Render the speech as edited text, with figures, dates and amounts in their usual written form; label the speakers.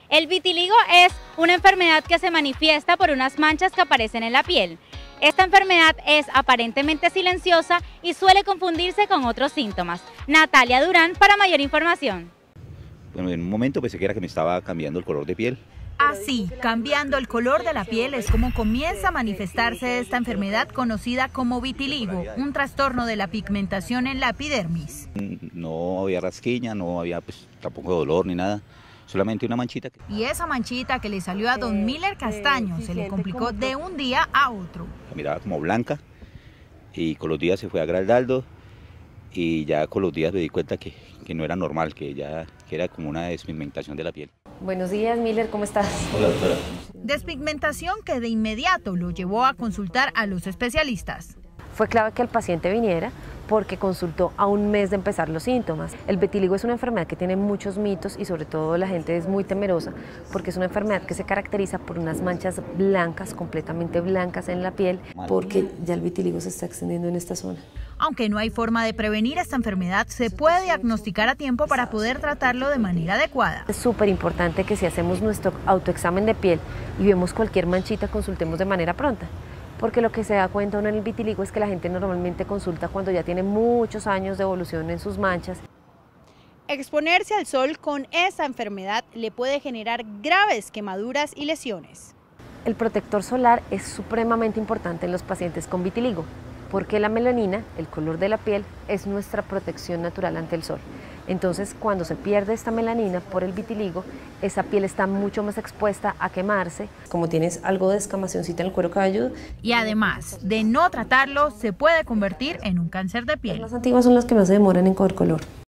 Speaker 1: El vitiligo es una enfermedad que se manifiesta por unas manchas que aparecen en la piel. Esta enfermedad es aparentemente silenciosa y suele confundirse con otros síntomas. Natalia Durán para mayor información.
Speaker 2: Bueno, en un momento pensé que era que me estaba cambiando el color de piel.
Speaker 3: Así, cambiando el color de la piel es como comienza a manifestarse esta enfermedad conocida como vitiligo, un trastorno de la pigmentación en la epidermis.
Speaker 2: No había rasquiña, no había tampoco dolor ni nada, solamente una manchita.
Speaker 3: Y esa manchita que le salió a don Miller Castaño se le complicó de un día a otro.
Speaker 2: La miraba como blanca y con los días se fue agrandando y ya con los días me di cuenta que no era normal, que era como una despigmentación de la piel.
Speaker 4: Buenos días, Miller, ¿cómo estás?
Speaker 2: Hola, doctora.
Speaker 3: Despigmentación que de inmediato lo llevó a consultar a los especialistas.
Speaker 4: Fue clave que el paciente viniera porque consultó a un mes de empezar los síntomas. El vitiligo es una enfermedad que tiene muchos mitos y sobre todo la gente es muy temerosa porque es una enfermedad que se caracteriza por unas manchas blancas, completamente blancas en la piel, porque ya el vitiligo se está extendiendo en esta zona.
Speaker 3: Aunque no hay forma de prevenir esta enfermedad, se puede diagnosticar a tiempo para poder tratarlo de manera adecuada.
Speaker 4: Es súper importante que si hacemos nuestro autoexamen de piel y vemos cualquier manchita, consultemos de manera pronta. Porque lo que se da cuenta uno en el vitiligo es que la gente normalmente consulta cuando ya tiene muchos años de evolución en sus manchas.
Speaker 5: Exponerse al sol con esta enfermedad le puede generar graves quemaduras y lesiones.
Speaker 4: El protector solar es supremamente importante en los pacientes con vitiligo, porque la melanina, el color de la piel, es nuestra protección natural ante el sol. Entonces, cuando se pierde esta melanina por el vitiligo, esa piel está mucho más expuesta a quemarse. Como tienes algo de escamacioncita en el cuero cabelludo.
Speaker 3: Y además, de no tratarlo, se puede convertir en un cáncer de piel.
Speaker 4: Las antiguas son las que más se demoran en coger color.